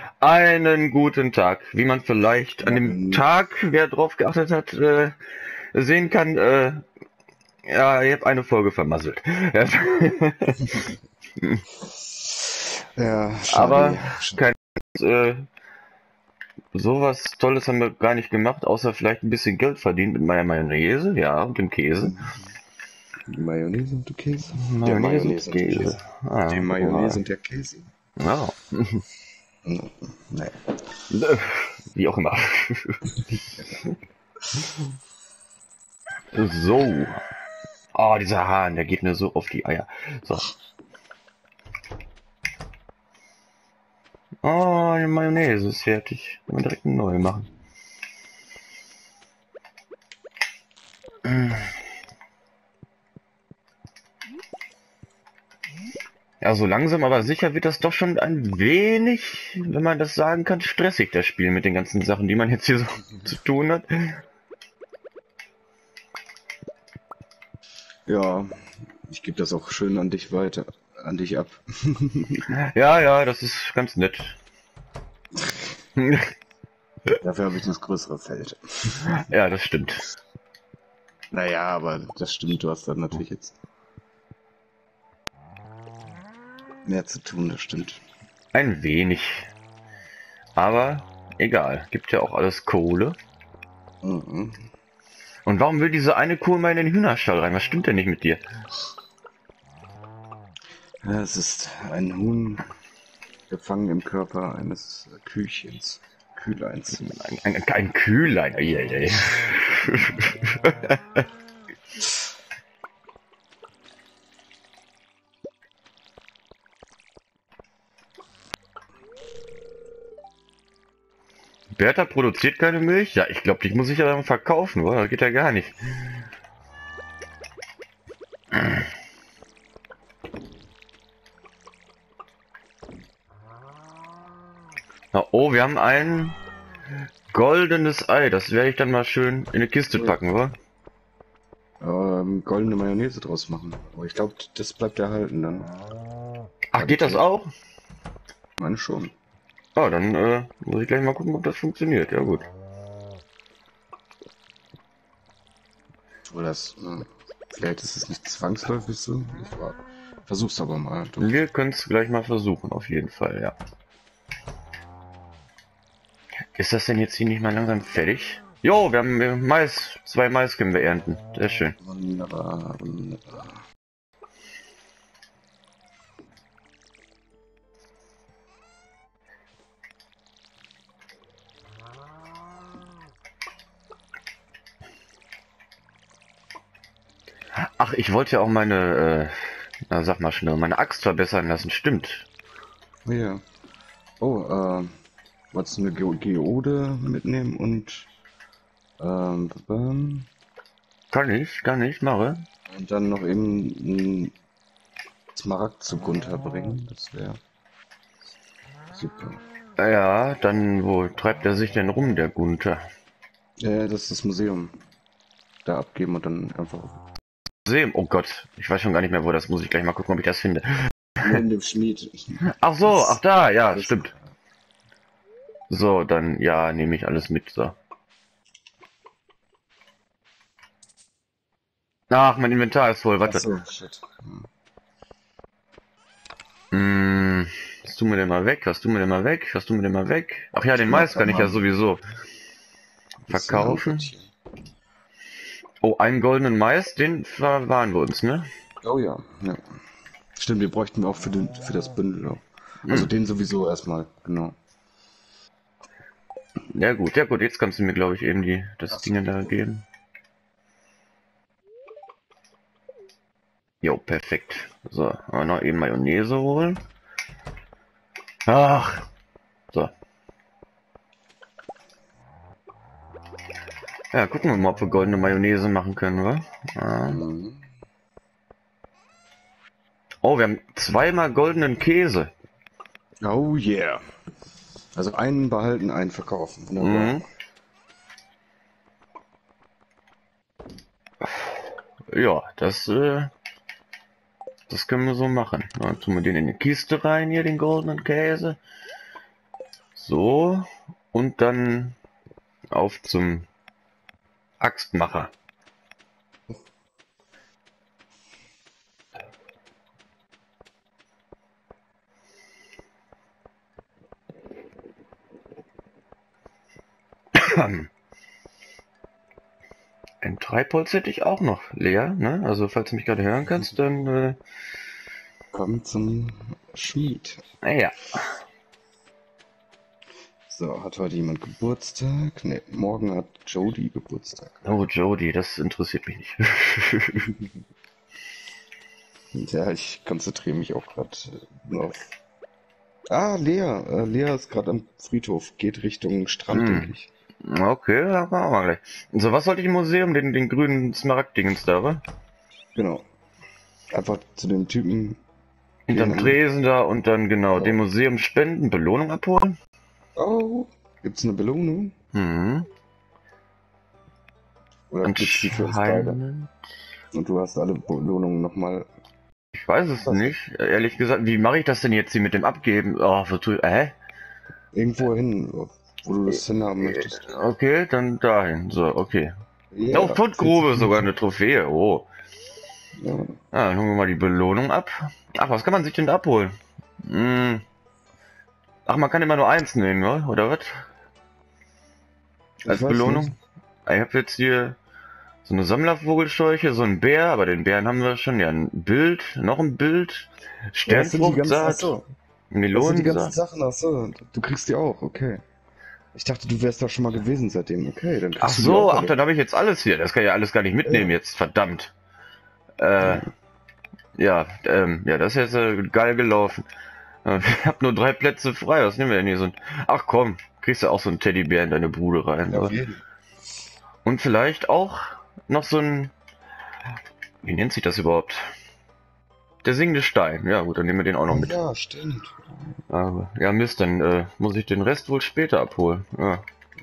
Einen guten Tag. Wie man vielleicht an dem Moin. Tag, wer drauf geachtet hat, sehen kann, ja, ich habe eine Folge vermasselt. Ja, Aber schade. kein, äh, sowas Tolles haben wir gar nicht gemacht, außer vielleicht ein bisschen Geld verdient mit meiner Mayonnaise, ja, und dem Käse. Die Mayonnaise und der Käse. Der Mayonnaise und Mayonnaise und der Käse. Käse. Die Ah, guck Mayonnaise mal. und der Käse. Ja, Nee. wie auch immer. So. Oh, dieser Hahn, der geht mir so auf die Eier. So. Oh, die Mayonnaise ist fertig. Können wir direkt eine neue machen. Ja, so langsam aber sicher wird das doch schon ein wenig, wenn man das sagen kann, stressig, das Spiel mit den ganzen Sachen, die man jetzt hier so zu tun hat. Ja, ich gebe das auch schön an dich weiter, an dich ab. Ja, ja, das ist ganz nett. Dafür habe ich das größere Feld. Ja, das stimmt. Naja, aber das stimmt, du hast dann natürlich jetzt mehr zu tun, das stimmt. Ein wenig. Aber egal, gibt ja auch alles Kohle. Mhm. Und warum will diese eine Kuh mal in den Hühnerstall rein? Was stimmt denn nicht mit dir? Ja, es ist ein Huhn gefangen im Körper eines Küchens, Kühleins. Ein Kühlein. Eieiei. Bertha produziert keine Milch? Ja, ich glaube, die muss ich ja dann verkaufen, oder? Das geht ja gar nicht. Na, oh, wir haben ein goldenes Ei. Das werde ich dann mal schön in eine Kiste packen, oder? Goldene Mayonnaise draus machen. Aber ich glaube, das bleibt erhalten dann. Ach, geht das auch? Meine schon. Ah, dann muss ich gleich mal gucken, ob das funktioniert. Ja, gut. Oder vielleicht ist es nicht zwangsläufig so. Versuch's aber mal. Du. Wir können es gleich mal versuchen, auf jeden Fall, ja. Ist das denn jetzt hier nicht mal langsam fertig? Jo, wir haben Mais. 2 Mais können wir ernten. Sehr schön. Wunderbar, wunderbar. Ach, ich wollte ja auch meine, na sag mal schnell, meine Axt verbessern lassen. Stimmt. Oh ja. Oh, wolltest du eine Geode mitnehmen und Kann ich, mache. dann noch eben einen Smaragd zu Gunther bringen? Das wäre super. Ja, dann, wo treibt er sich denn rum, der Gunther? Das ist das Museum. Da abgeben und dann einfach Sehen. Oh Gott, ich weiß schon gar nicht mehr, wo das muss ich gleich mal gucken, ob ich das finde. neben dem Schmied. Ach so, ach da, ja, Das- stimmt. So, dann, ja, nehme ich alles mit, so. Ach, mein Inventar ist voll, warte. Achso, shit. Was tun wir denn mal weg? Was tun wir denn mal weg? Was tun wir denn mal weg? Ach ja, den Mais kann ich ja sowieso verkaufen. Oh, einen goldenen Mais, den verwahren wir uns, ne? Oh ja, ja. Stimmt, wir bräuchten auch für das Bündel auch. Also den sowieso erstmal, genau. Ja gut, jetzt kannst du mir, glaube ich, eben das Ding da geben. Jo, perfekt. So, noch eben Mayonnaise holen. Ach, so. Ja, gucken wir mal, ob wir goldene Mayonnaise machen können, wa? Oh, wir haben zweimal goldenen Käse. Oh yeah. Also einen behalten, einen verkaufen. Wunderbar. Ja, das können wir so machen. Dann tun wir den in die Kiste rein, hier, den goldenen Käse. So. Und dann auf zum Axtmacher. Ein Treibholz hätte ich auch noch, Lea, ne? Also falls du mich gerade hören kannst, dann Komm zum Schmied. ja. So, hat heute jemand Geburtstag? Ne, morgen hat Jody Geburtstag. Oh, Jody, das interessiert mich nicht. Ja, ich konzentriere mich auch gerade auf... Ah, Lea. Lea ist gerade am Friedhof. Geht Richtung Strand, denke ich. Okay, da machen wir gleich. So, was sollte ich im Museum? Den grünen Smaragd-Dingens da, oder? Genau. Einfach zu dem Typen Hinterm gehen. Tresen da und dann genau Ja. dem Museum spenden, Belohnung abholen. Oh, gibt's eine Belohnung? Mhm. Oder gibt's die für uns beide? Anscheinend. Und du hast alle Belohnungen nochmal... Ich weiß es nicht. Ehrlich gesagt, wie mache ich das denn jetzt hier mit dem Abgeben? Oh, Irgendwo hin, wo du das hinhaben möchtest. Okay, dann dahin. So, okay. Ja, Oh, Fundgrube, sogar eine Trophäe. Oh. Ja. Ah, dann holen wir mal die Belohnung ab. Ach, was kann man sich denn da abholen? Ach, man kann immer nur eins nehmen, oder was? Als weiß Belohnung? nicht. Ich habe jetzt hier so eine Sammlervogelscheuche, so ein Bär, aber den Bären haben wir schon. Ja, ein Bild, noch ein Bild. Sternfruchtsaat, Das sind die Melonensaat. ganzen Sachen, achso. Du kriegst die auch, okay. Ich dachte, du wärst da schon mal gewesen seitdem. Okay, dann kriegst Ach du die so, auch ach, alle. dann habe ich jetzt alles hier. Das kann ich ja alles gar nicht mitnehmen jetzt, verdammt. Ja, das ist jetzt geil gelaufen. Ich habe nur 3 Plätze frei. Was nehmen wir denn hier? Ach komm, kriegst du auch so einen Teddybär in deine Bude rein. Ja, So. auf jeden. Und vielleicht auch noch so ein... Wie nennt sich das überhaupt? Der singende Stein. Ja gut, dann nehmen wir den auch noch mit. Ja, stimmt. Aber, ja Mist, dann muss ich den Rest wohl später abholen. Ja.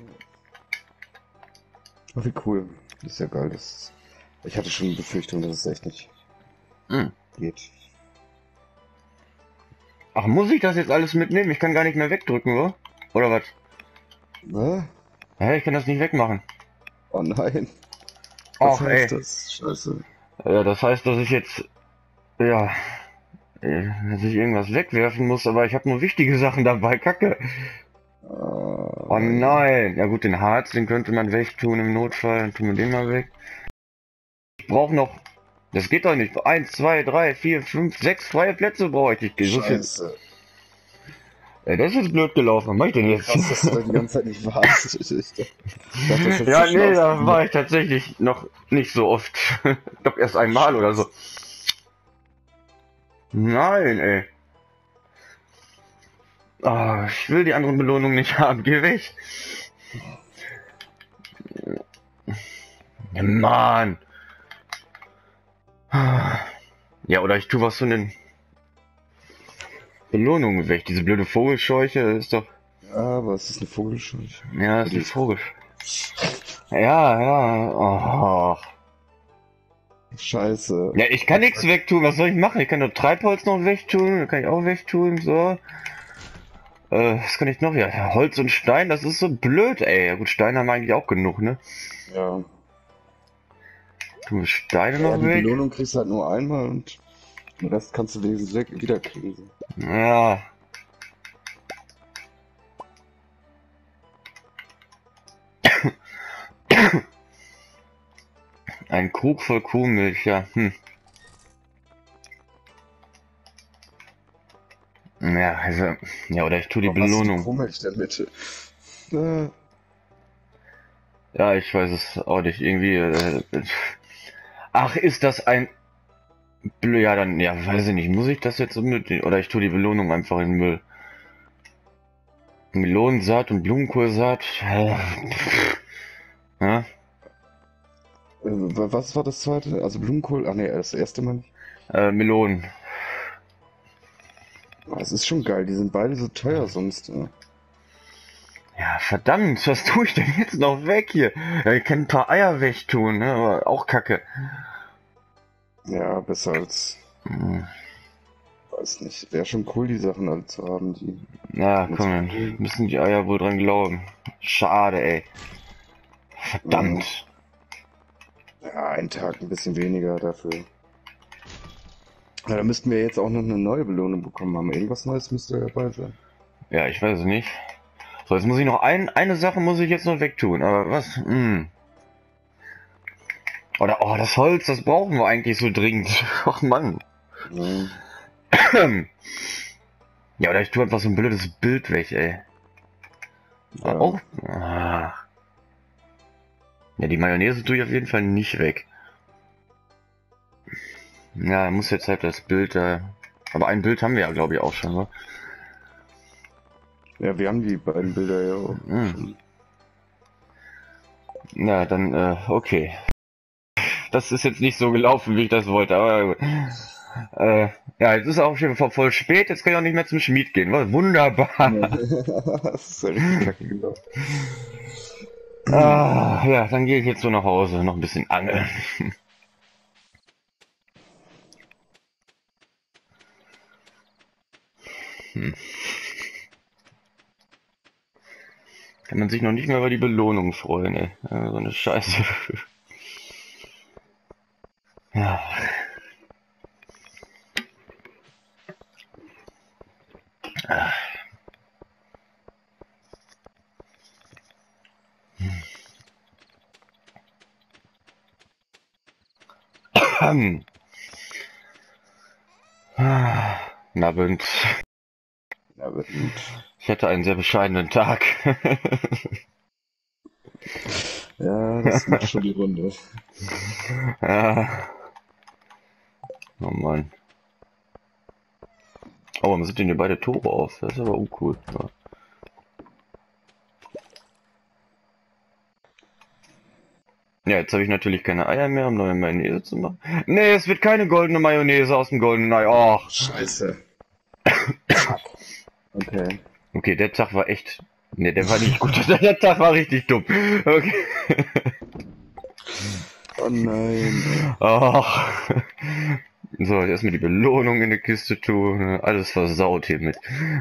Oh, wie cool. Das ist ja geil. Ich hatte schon die Befürchtung, dass es echt nicht geht. Ach, muss ich das jetzt alles mitnehmen? Ich kann gar nicht mehr wegdrücken, oder was? Was? Hä, ich kann das nicht wegmachen. Oh nein. Ach, Was heißt ey. das? Scheiße. Ja, das heißt, dass ich jetzt... Ja... dass ich irgendwas wegwerfen muss, aber ich habe nur wichtige Sachen dabei. Kacke. Oh nein. Ja gut, den Harz, den könnte man wegtun im Notfall. Dann tun wir den mal weg. Ich brauche noch... Das geht doch nicht. 1, 2, 3, 4, 5, 6 freie Plätze brauche ich. So viel... Scheiße. Ja, das ist jetzt blöd gelaufen. Was mach ich denn jetzt? Krass, dass du da die ganze Zeit nicht warst. Ich dachte, das ist jetzt Ja, so nee, schlau. da war ich tatsächlich noch nicht so oft. Doch erst einmal oder so. Nein, ey. Ah, ich will die anderen Belohnungen nicht haben. Geh weg. Ja, Mann. Ja, oder ich tue was von den Belohnungen weg. Diese blöde Vogelscheuche ist doch... Ja, aber es ist eine Vogelscheuche. Ja, ist eine Vogel. Ja. Oh. Scheiße. Ja, ich kann nichts wegtun. Was soll ich machen? Ich kann nur Treibholz noch wegtun. Das kann ich auch wegtun. So. Was kann ich noch? Ja, Holz und Stein. Das ist so blöd, ey. Ja, gut, Steine haben wir eigentlich auch genug, ne? Ja. Tun wir Steine Ja, noch die weg? Belohnung kriegst du halt nur einmal und den Rest kannst du wenigstens wieder kriegen. So. Ja. Ein Krug voll Kuhmilch, ja. Ja, also, ja, oder ich tue die Warum hast du Belohnung. Kuhmilch in der Mitte? Ja, ich weiß es auch nicht. Irgendwie. Ach, ist das ein. Ja, dann, ja, weiß ich nicht. Muss ich das jetzt so mitnehmen? Oder ich tue die Belohnung einfach in den Müll. Melonensaat und Blumenkohlsaat. Ja? Was war das zweite? Also Blumenkohl? Ach nee, das erste Mal nicht. Melonen. Oh, es ist schon geil, die sind beide so teuer sonst. Ja. Ja, verdammt, was tue ich denn jetzt noch weg hier? Ja, ich kann ein paar Eier wegtun, ne? Aber auch Kacke. Ja, besser als. Hm. Weiß nicht. Wäre schon cool, die Sachen alle zu haben, die. Na, komm, dann müssen die Eier wohl dran glauben. Schade, ey. Verdammt. Ja, einen Tag ein bisschen weniger dafür. Ja, da müssten wir jetzt auch noch eine neue Belohnung bekommen haben. Irgendwas Neues müsste dabei sein. Ja, ich weiß es nicht. So, jetzt muss ich noch eine Sache muss ich jetzt noch wegtun. Aber was? Oder, oh, das Holz, das brauchen wir eigentlich so dringend. Ach Mann. Ja. Ja, oder ich tue einfach so ein blödes Bild weg, ey. Ja. Auch. Ah. Ja, die Mayonnaise tue ich auf jeden Fall nicht weg. Ja, muss jetzt halt das Bild da. Aber ein Bild haben wir ja, glaube ich, auch schon, oder? Ja, wir haben die beiden Bilder ja auch. Ja, dann, okay. Das ist jetzt nicht so gelaufen, wie ich das wollte, aber gut. Ja, jetzt ist auch schon voll spät, jetzt kann ich auch nicht mehr zum Schmied gehen. Wunderbar. Das ist ja richtig kacke gelaufen. Ja, dann gehe ich jetzt so nach Hause, noch ein bisschen angeln. Kann man sich noch nicht mehr über die Belohnung freuen, ey. Ja, so eine Scheiße. Ja. Na, Abend. Ich hatte einen sehr bescheidenen Tag. Ja, das macht schon die Runde. Ja. Oh Mann. Oh, warum sind denn hier beide Tore auf? Das ist aber uncool. Ja. Ja, jetzt habe ich natürlich keine Eier mehr, um neue Mayonnaise zu machen. Nee, es wird keine goldene Mayonnaise aus dem goldenen Ei. Oh. Scheiße. Okay. Okay, der Tag war echt... Ne, der war nicht gut. Der Tag war richtig dumm. Okay. Oh nein. Ach. So, erstmal die Belohnung in die Kiste tun. Alles versaut hiermit.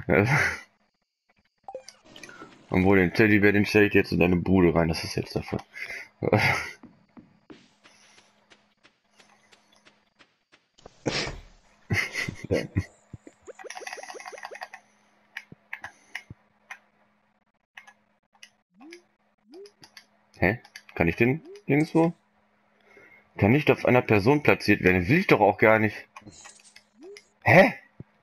Obwohl den Teddybär, den stelle ich jetzt in deine Bude rein. Das ist jetzt davon. Ja. Hä? Kann ich den nirgendwo? Kann nicht auf einer Person platziert werden. Will ich doch auch gar nicht. Hä?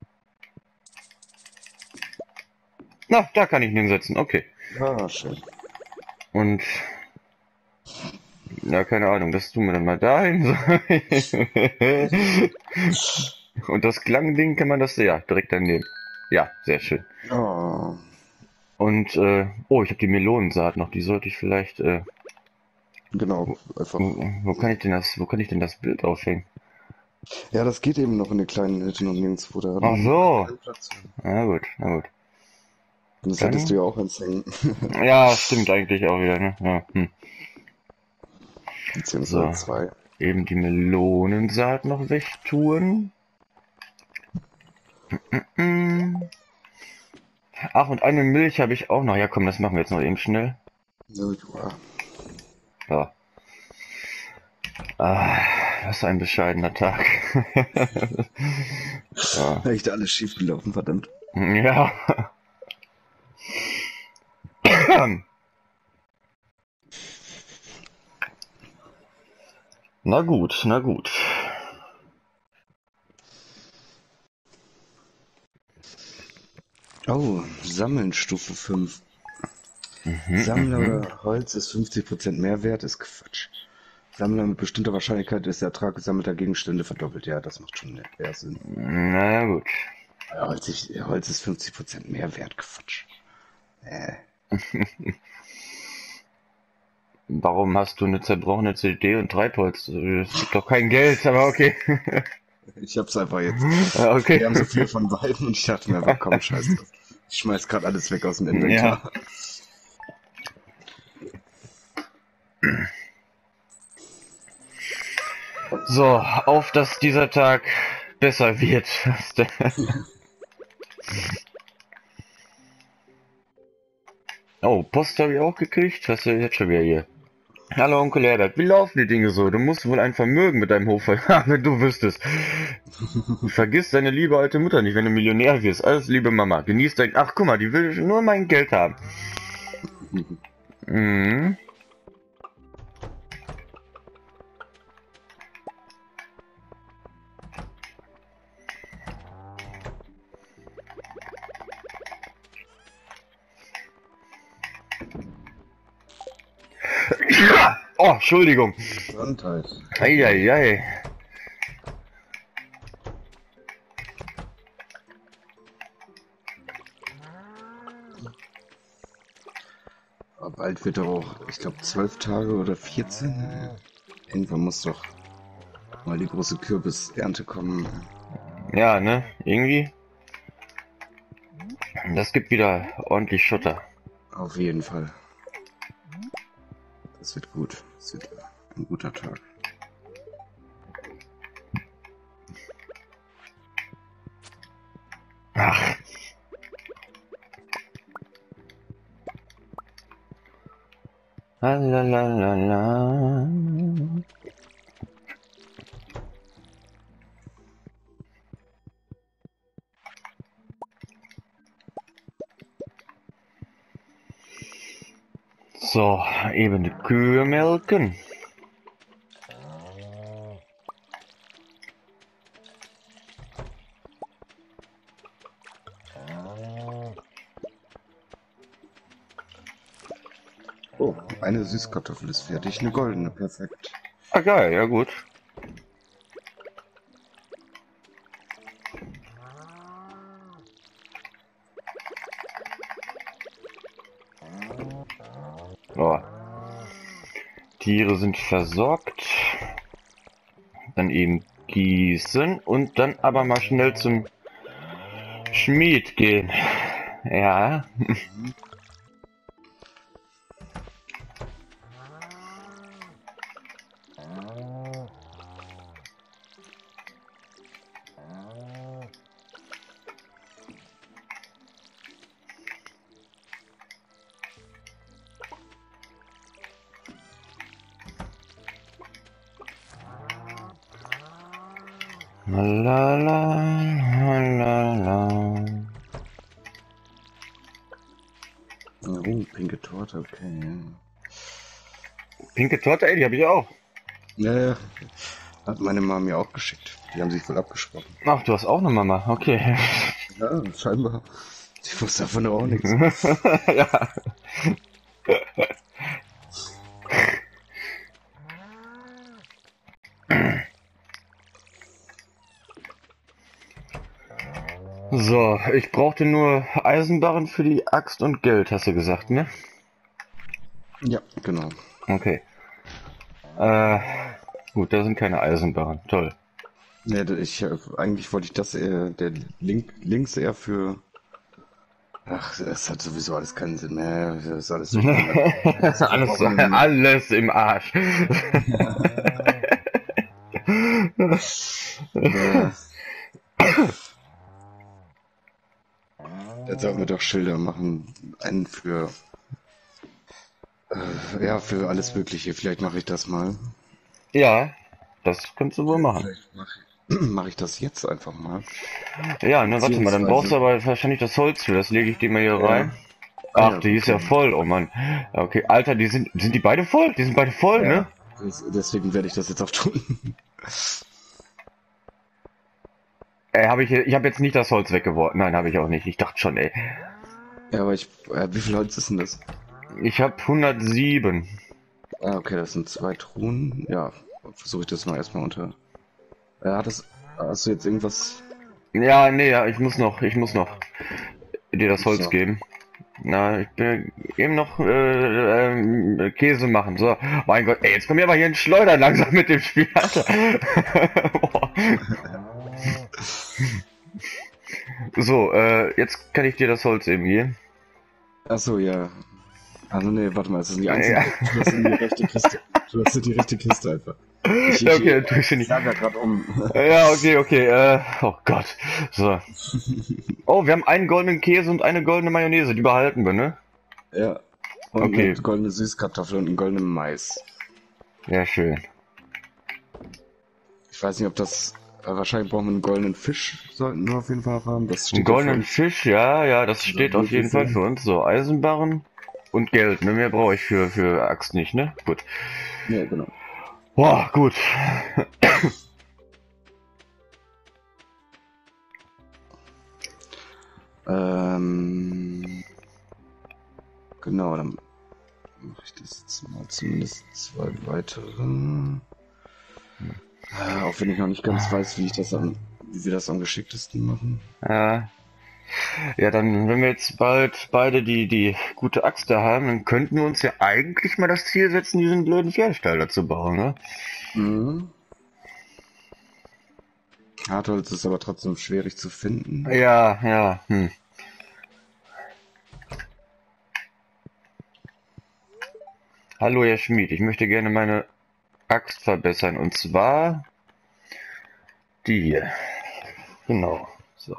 Na, da kann ich ihn hinsetzen. Okay. Ah, schön. Und... Ja, keine Ahnung. Das tun wir dann mal dahin. Und das Klangding kann man das... Ja, direkt daneben. Ja, sehr schön. Oh. Und, oh, ich habe die Melonensaat noch. Die sollte ich vielleicht... Genau, einfach. Wo kann ich denn das Bild aufhängen? Ja, das geht eben noch in den kleinen Hütten und nirgendwo da. Ach so. Keinen Platz. Na gut, na gut. Und das Dann- hättest du ja auch eins hängen. Ja, stimmt eigentlich auch wieder, ne? Ja, Beziehungsweise So. zwei. Eben die Melonensaat noch wegtun. Ach, und eine Milch habe ich auch noch. Ja, komm, das machen wir jetzt noch eben schnell. Ja, ja. Ja. Was ein bescheidener Tag. Ja. Echt alles schief gelaufen, verdammt. Ja. Na gut, na gut. Oh, Sammeln Stufe 5. Sammler oder Holz ist 50% mehr wert, ist Quatsch. Sammler mit bestimmter Wahrscheinlichkeit ist der Ertrag gesammelter Gegenstände verdoppelt. Ja, das macht schon eher Sinn. Na gut. Ja, Holz ist 50% mehr wert, Quatsch. Warum hast du eine zerbrochene CD und Treibholz? Es gibt doch kein Geld, aber okay. Ich hab's einfach jetzt. Ja, okay. Wir haben so viel von beiden und ich dachte mir einfach, komm, scheiß drauf. Ich schmeiß gerade alles weg aus dem Inventar. Ja. So, auf dass dieser Tag besser wird. Oh, Post habe ich auch gekriegt. Was ist denn jetzt schon wieder hier? Hallo Onkel Herbert, wie laufen die Dinge so? Du musst wohl ein Vermögen mit deinem Hof haben, wenn du wüsstest. Vergiss deine liebe alte Mutter nicht, wenn du Millionär wirst. Alles liebe Mama. Genieß dein... Ach, guck mal, die will nur mein Geld haben. Mhm. Oh, Entschuldigung. Gesundheit. Eieiei. Aber bald wird er auch, ich glaube, 12 Tage oder 14. Irgendwann muss doch mal die große Kürbisernte kommen. Ja, ne? Irgendwie. Das gibt wieder ordentlich Schotter. Auf jeden Fall. Das wird gut. Das wird ein guter Tag. Ach. Lalalala. So, eben die Kühe melken. Oh, eine Süßkartoffel ist fertig, eine goldene, perfekt. Ah, geil, ja gut. So. Tiere sind versorgt. Dann eben gießen und dann aber mal schnell zum Schmied gehen. Ja. La la la la. Oh, pinke Torte, okay. Pinke Torte, ey, die habe ich auch. Ja, hat meine Mama mir auch geschickt. Die haben sich wohl abgesprochen. Ach, du hast auch eine Mama, okay. Ja, scheinbar. Sie wusste davon auch nichts. Ja. So, ich brauchte nur Eisenbarren für die Axt und Geld, hast du gesagt, ne? Ja, genau. Okay. Gut, da sind keine Eisenbarren. Toll. Ja, eigentlich wollte ich das eher, der links eher für. Ach, es hat sowieso alles keinen Sinn mehr. Das ist alles alles im Arsch. Ja. Jetzt sollten wir doch Schilder machen. Einen für. Ja, für alles Mögliche. Vielleicht mache ich das mal. Ja, das kannst du wohl machen. Vielleicht mache ich das jetzt einfach mal. Ja, ne, warte mal, dann brauchst du aber wahrscheinlich das Holz für. Das lege ich dir mal hier rein. Ach, ja, die ist ja voll, oh Mann. Okay, Alter, sind die beide voll? Die sind beide voll, ne? Deswegen werde ich das jetzt auch tun. Ich habe jetzt nicht das Holz weggeworfen. Nein, habe ich auch nicht. Ich dachte schon, ey. Ja, aber wie viel Holz ist denn das? Ich habe 107. Ah, okay, das sind 2 Truhen. Ja, versuche ich das mal erstmal unter. Hast du jetzt irgendwas? Ja, nee, ja, ich muss noch dir das Holz geben. Na, ich bin eben noch Käse machen. So, mein Gott, ey, jetzt komm ich aber hier in Schleudern langsam mit dem Spiel, Alter. So, jetzt kann ich dir das Holz eben geben. Achso, ja. Also nee, warte mal, das ist die einzige, das in die rechte Kiste. Du hast ja die richtige Kiste einfach. Ja, okay, tue ich Ich nicht. sag ja gerade um. Ja, okay, oh Gott. So. Oh, wir haben einen goldenen Käse und eine goldene Mayonnaise, die behalten wir, ne? Ja. Und Okay. eine goldene Süßkartoffel und einen goldenen Mais. Ja, schön. Ich weiß nicht, ob das. Wahrscheinlich brauchen wir einen goldenen Fisch, sollten wir auf jeden Fall haben. Das Einen steht ja für goldenen uns. Fisch, ja, das steht auf jeden Fall Würfel. für uns. So, Eisenbarren und Geld, ne? Mehr brauche ich für Axt nicht, ne? Gut. Ja, genau. Boah, gut. Genau, dann mache ich das jetzt mal zumindest 2 weitere. Auch wenn ich noch nicht ganz weiß, wie wir das am geschicktesten machen. Ja, dann, wenn wir jetzt bald beide die gute Axt da haben, dann könnten wir uns ja eigentlich mal das Ziel setzen, diesen blöden Pferdestall da zu bauen, ne? Mhm. Hartholz ist aber trotzdem schwierig zu finden. Ja. Hallo, Herr Schmied, ich möchte gerne meine Axt verbessern, und zwar die hier. Genau, so.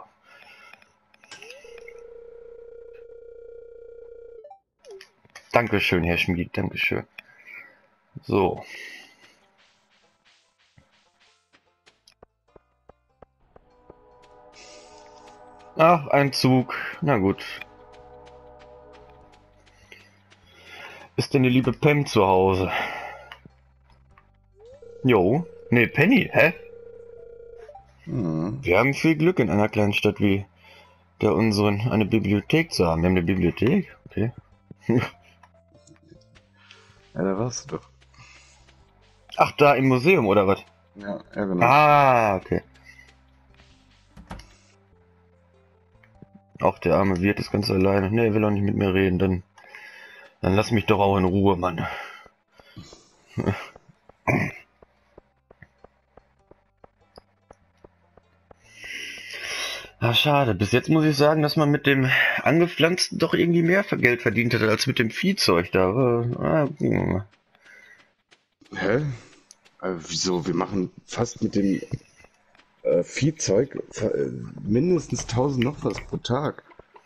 Dankeschön, Herr Schmied, Dankeschön. So. Ach, ein Zug. Na gut. Ist denn die liebe Pam zu Hause? Jo. Nee, Penny, hä? Mhm. Wir haben viel Glück in einer kleinen Stadt wie der unseren, eine Bibliothek zu haben. Wir haben eine Bibliothek? Okay. Ja, da warst du doch. Ach, da im Museum, oder was? Ja, genau. Ah, okay. Auch der arme Wirt ist ganz alleine. Ne, er will auch nicht mit mir reden. Dann lass mich doch auch in Ruhe, Mann. Ah, schade. Bis jetzt muss ich sagen, dass man mit dem Angepflanzten doch irgendwie mehr Geld verdient hat als mit dem Viehzeug da. Hä? Wieso? Wir machen fast mit dem Viehzeug mindestens 1000 noch was pro Tag.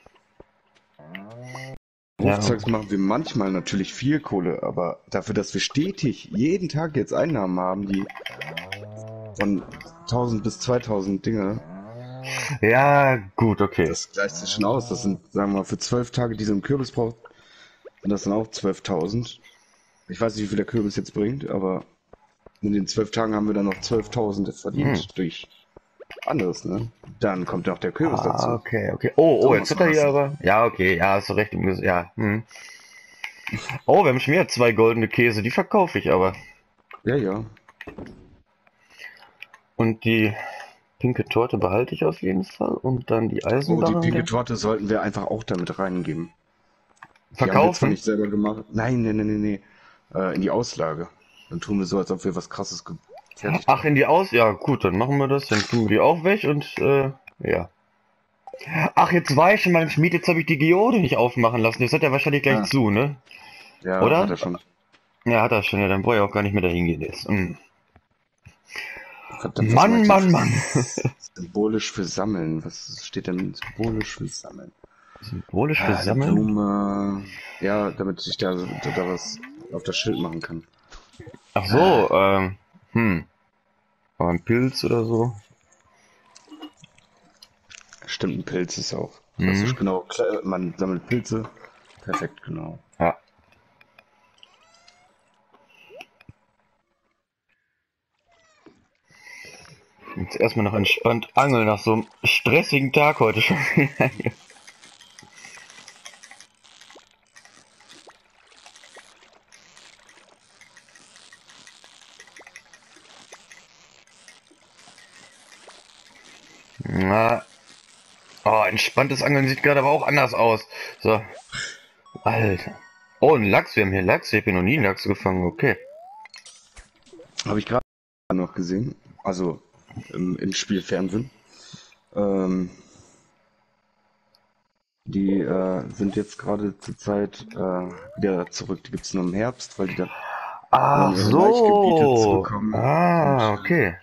Ja. Hofzeugs machen wir manchmal natürlich viel Kohle, aber dafür, dass wir stetig jeden Tag jetzt Einnahmen haben, die von 1000 bis 2000 Dinge, Ja, gut, okay. das gleicht sich schon aus. Das sind, sagen wir mal, für 12 Tage, die so ein Kürbis braucht, sind das dann auch 12.000. Ich weiß nicht, wie viel der Kürbis jetzt bringt, aber in den 12 Tagen haben wir dann noch 12.000 verdient durch anderes, ne? Dann kommt auch der Kürbis dazu. Okay. Oh, So jetzt muss hat man er hier das aber. Ja, okay, ja, hast du recht. Ja. Oh, wir haben schon wieder 2 goldene Käse, die verkaufe ich aber. Ja. Und die pinke Torte behalte ich auf jeden Fall. Und dann die Oh, die Eisenbarren. pinke Torte sollten wir einfach auch damit reingeben. Die haben wir zwar Verkaufen? nicht selber gemacht. Nein. In die Auslage. Dann tun wir so, als ob wir was krasses gefertigt Ach, haben. in die Aus? Ja, gut, dann machen wir das. Dann tun wir die auch weg und, ja. Ach, jetzt war ich schon beim Schmied, jetzt habe ich die Geode nicht aufmachen lassen. Jetzt hat er wahrscheinlich gleich zu, ne? Ja, Oder? hat er schon. Ja, hat er schon, ja, dann brauche ich auch gar nicht mehr dahin gehen jetzt. Verdammt, was Mann, mache ich Mann, denn Mann. symbolisch für Sammeln. Was steht denn symbolisch für Sammeln? Symbolisch für Eine Sammeln? Blume. Ja, damit ich da was auf das Schild machen kann. Ach so, aber ein Pilz oder so? Stimmt, ein Pilz ist auch. Mhm. Das ist genau, man sammelt Pilze. Perfekt, genau. Ja. Jetzt erstmal noch entspannt angeln nach so einem stressigen Tag heute schon. Na. Oh, entspanntes Angeln sieht gerade aber auch anders aus. So. Alter. Oh, ein Lachs, wir haben hier Lachs. Ich habe hier noch nie einen Lachs gefangen, okay. Habe ich gerade noch gesehen. Also im Spielfernsehen. Die sind jetzt gerade zur Zeit wieder zurück. Die gibt es nur im Herbst, weil die dann Ach ihre Laichgebiete zu so. bekommen. Ah, Und, okay.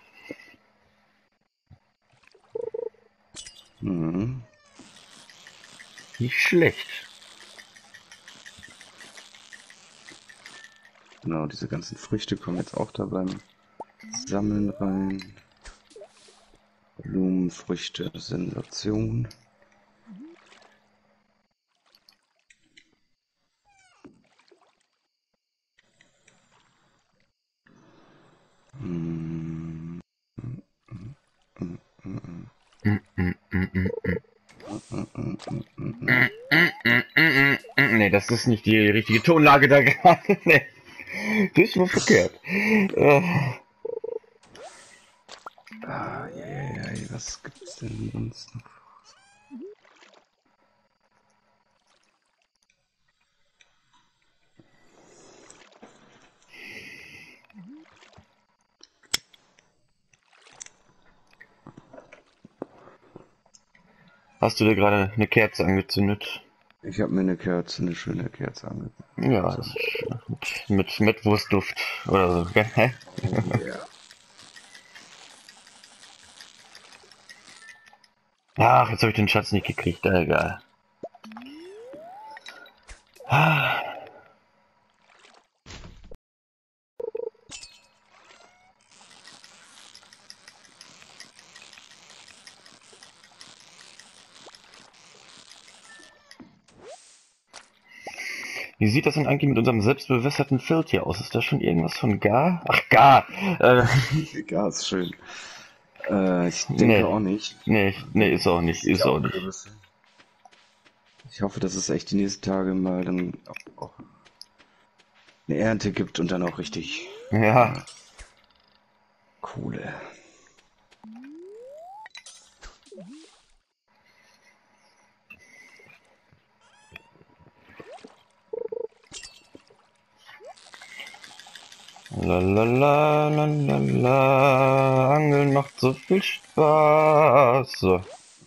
Mhm. Nicht schlecht. Genau, diese ganzen Früchte kommen jetzt auch da beim Sammeln rein. Blumenfrüchte, Sensation. Mm, mm, mm, mm, Mm, mm, mm, mm, mm. mm. Nee, das ist nicht die richtige Tonlage da gerade. Nee, das war verkehrt. Ah, ja, was gibt's denn sonst noch? Hast du dir gerade eine Kerze angezündet? Ich habe mir eine schöne Kerze angezündet. Ja, das ist schön. Mit Wurstduft oder so, gell? Hä? Oh yeah. Ach, jetzt habe ich den Schatz nicht gekriegt, egal. Wie sieht das denn eigentlich mit unserem selbstbewässerten Feld hier aus? Ist da schon irgendwas von Gar? Ach, Gar! Ja, ist schön. Ich denke Nee. auch nicht. Nee, ist auch nicht, ist auch nicht. Kürbisse. Ich hoffe, dass es echt die nächsten Tage mal dann auch eine Ernte gibt und dann auch richtig Ja, Kohle. la, Angeln macht so viel Spaß. So.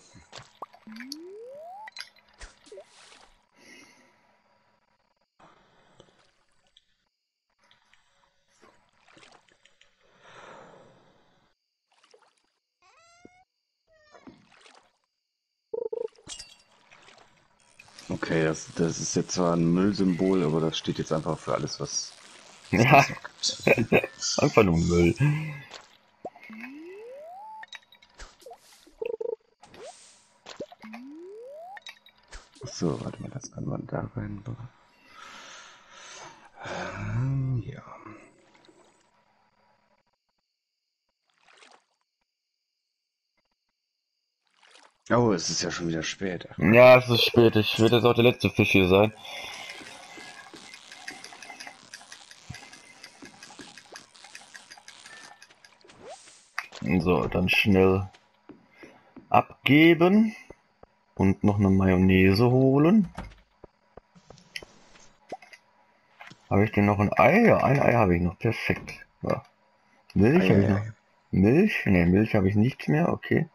Okay, das ist jetzt zwar ein Müllsymbol, aber das steht jetzt einfach für alles, was es Ja, sonst noch gibt. einfach nur Müll. So, warte mal, das kann man da rein. Ja. Oh, es ist ja schon wieder spät. Ach, Ja, es ist spät. Ich werde jetzt auch der letzte Fisch hier sein. So, dann schnell abgeben und noch eine Mayonnaise holen. Habe ich denn noch ein Ei? Ja, ein Ei habe ich noch. Perfekt. Ja. Milch habe ich noch. Milch? Ne, Milch habe ich nicht mehr. Okay.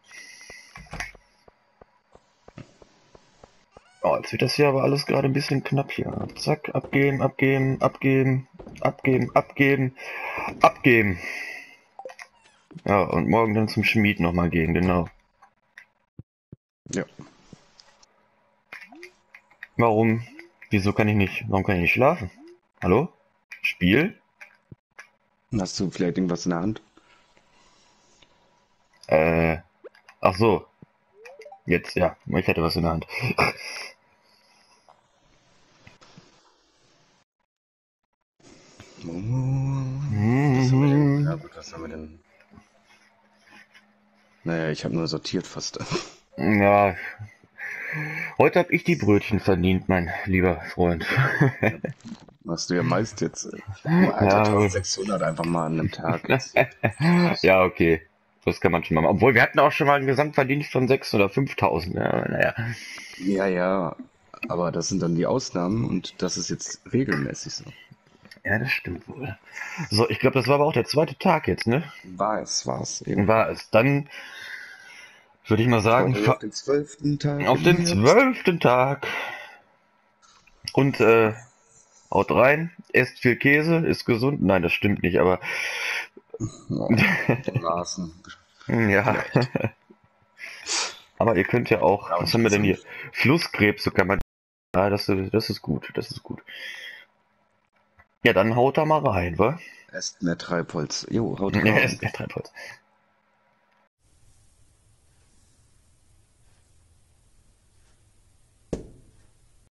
Oh, jetzt wird das hier aber alles gerade ein bisschen knapp hier. Zack, abgeben, abgeben, abgeben, abgeben, abgeben, abgeben. Ja, und morgen dann zum Schmied nochmal gehen, genau. ja. Warum? Wieso kann ich nicht? Warum kann ich nicht schlafen? Hallo? Spiel? Hast du vielleicht irgendwas in der Hand? Ach so. Jetzt, ja. Ich hatte was in der Hand. Was haben wir denn? Ja gut, was haben wir denn? Naja, ich habe nur sortiert fast. Ja. Heute habe ich die Brötchen verdient, mein lieber Freund. Hast du ja meist jetzt. Alter, Ja, 1600 einfach mal an einem Tag. Jetzt. ja, okay. Das kann man schon mal machen. Obwohl, wir hatten auch schon mal einen Gesamtverdienst von 6.000 oder 5.000. Ja, naja. Ja, aber das sind dann die Ausnahmen und das ist jetzt regelmäßig so. Ja, das stimmt wohl. So, ich glaube, das war aber auch der zweite Tag jetzt, ne? War's eben. War es. Dann würde ich mal sagen, Heute auf den 12. Tag. auf im den Herbst. 12. Tag. Und Haut rein, esst viel Käse, ist gesund. Nein, das stimmt nicht, aber Ja, Rasen. ja. Aber ihr könnt ja auch, Ja, was haben wir denn hier? Flusskrebse kann man. Ah, das ist gut, das ist gut. Ja, dann haut da mal rein, wa? Esst mehr Treibholz. Jo, haut Ja, rein. ist der Treibholz.